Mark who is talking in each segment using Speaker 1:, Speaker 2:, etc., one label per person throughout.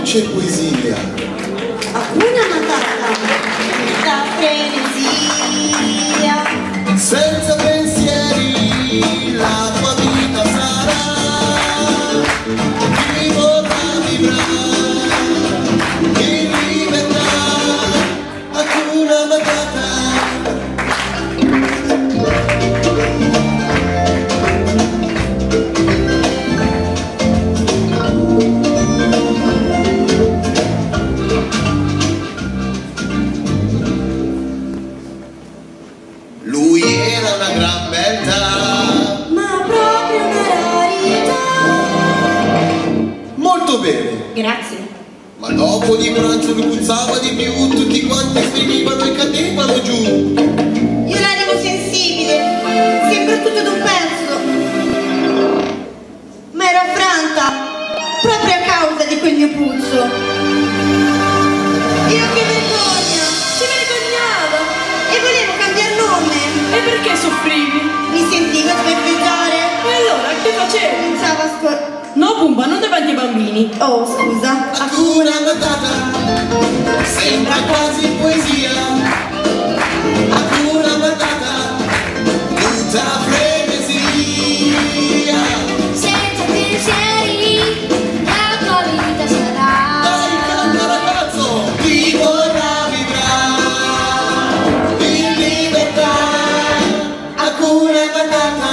Speaker 1: dolce poesia.
Speaker 2: Hakuna Matata, da frenesia.
Speaker 1: Senza pensieri la tua vita sarà, chi vorrà vivrà in libertà. Hakuna Matata. Lui era una gran beltà,
Speaker 2: Ma proprio una rarità.
Speaker 1: molto bene,
Speaker 2: Grazie.
Speaker 1: ma dopo di pranzo lui puzzava di più, tutti quanti svenivano e cadevano giù.
Speaker 2: Io l'animo sensibile, sembra tutto d'un pezzo. Ma ero affranta, proprio a causa di quel mio puzzo. Io che vergogna, si vergognava e volevo cambiar nome.
Speaker 3: E perché soffrivi?
Speaker 2: Mi sentivo sbeffeggiare.
Speaker 3: E allora che facevi?
Speaker 2: Pensavo a
Speaker 3: No, Pumba, non davanti ai bambini.
Speaker 2: Oh, scusa.
Speaker 1: Hakuna Matata, sembra quasi poesia. Hakuna Matata, tutta frenesia.
Speaker 4: Senza pensieri, la tua vita sarà.
Speaker 1: Dai, canta ragazzo, chi vorrà vivrà in libertà. Hakuna Matata.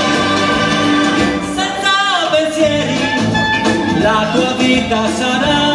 Speaker 5: Senza pensieri, la tua vita sarà.